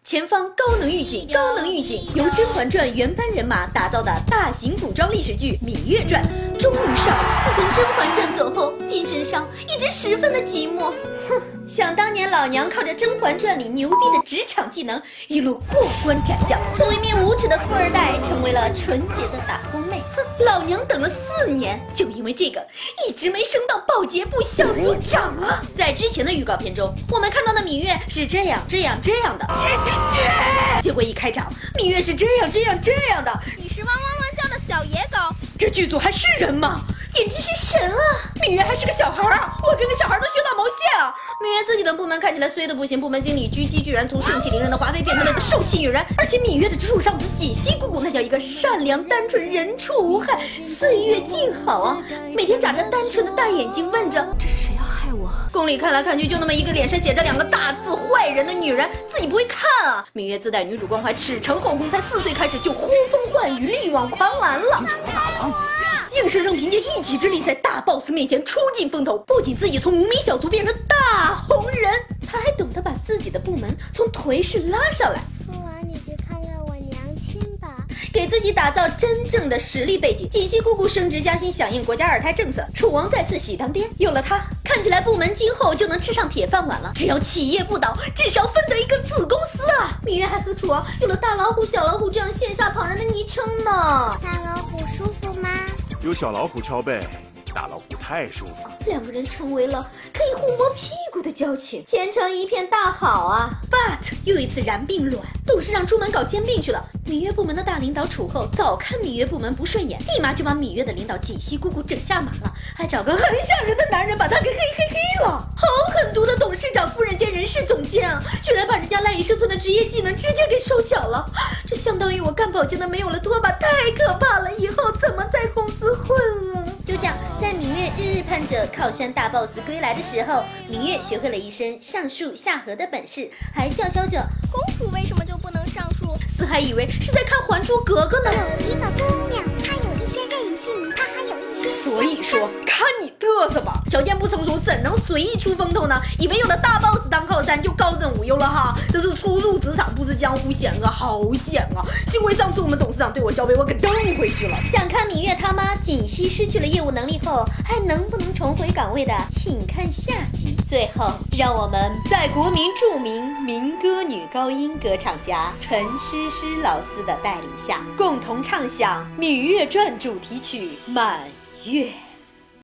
前方高能预警，高能预警！由《甄嬛传》原班人马打造的大型古装历史剧《芈月传》终于上了。自从《甄嬛传》走后，精神上一直十分的寂寞。哼，想当年老娘靠着《甄嬛传》里牛逼的职场技能，一路过关斩将，从一名无耻的富二代成为了纯洁的打工妹。哼，老娘等了4年，就因为这个，一直没升到保洁部小组长啊！在之前的预告片中，我们看到的芈月是这样的。结果一开场，芈月是这样的。 你是汪汪汪叫的小野狗， 这剧组还是人吗？简直是神啊！芈月还是个小孩啊，我跟个小孩都学到毛线啊！芈月自己的部门看起来衰得不行，部门经理狙击居然从盛气凌人的华妃变成了个受气女人，而且芈月的直属上司喜西姑姑那叫一个善良单纯，人畜无害，岁月静好啊！每天眨着单纯的大眼睛问着这是谁要害我？宫里看来看去就那么一个脸上写着2个大字坏人的女人，自己不会看啊！芈月自带女主光环，驰骋后宫，才4岁开始就呼风唤雨，力挽狂澜了。硬生生凭借一己之力在大 boss 面前出尽风头，不仅自己从无名小卒变成大红人，他还懂得把自己的部门从颓势拉上来。 父王，你去看看我娘亲吧， 给自己打造真正的实力背景。锦汐姑姑升职加薪，响应国家2胎政策，楚王再次喜当爹。有了他，看起来部门今后就能吃上铁饭碗了。只要企业不倒，至少分得一个子公司啊！芈月还和楚王有了大老虎、小老虎这样羡煞旁人的昵称呢。 大老虎舒服吗？ 有小老虎敲背，大老虎太舒服。 2个人成为了可以互摸屁股的交情，前程一片大好啊 ！But 又一次然并卵，董事长出门搞兼并去了。芈月部门的大领导楚后早看芈月部门不顺眼，立马就把芈月的领导锦汐姑姑整下马了，还找个很吓人的男人把他给黑了。好狠毒的董事长夫人兼人事总监啊，居然把人家赖以生存的职业技能直接给收缴了。这相当于我干保洁的没有了拖把，太可怕了！以后怎么在公司混啊？就这样，在芈月日盼着靠山大 boss 归来的时候，芈月学会了一身上树下河的本事，还叫嚣着公主为什么就不能上树？ 四还以为是在看《还珠格格》呢。 有一个姑娘，她有一些任性，她还有一些…… 所以说，看你嘚瑟吧，条件不成熟怎能随意出风头呢？以为有了大 boss 当靠山就高枕无忧了哈，这是初入职场不知江湖险恶，好险啊！幸亏上次我们董事长对我消费，我给蹬回去了。想看芈月他妈锦汐失去了业务能力后还能不能重回岗位的，请看下集。最后，让我们在国民著名民歌女高音歌唱家陈诗诗老师的带领下，共同唱响《芈月传》主题曲《满月》。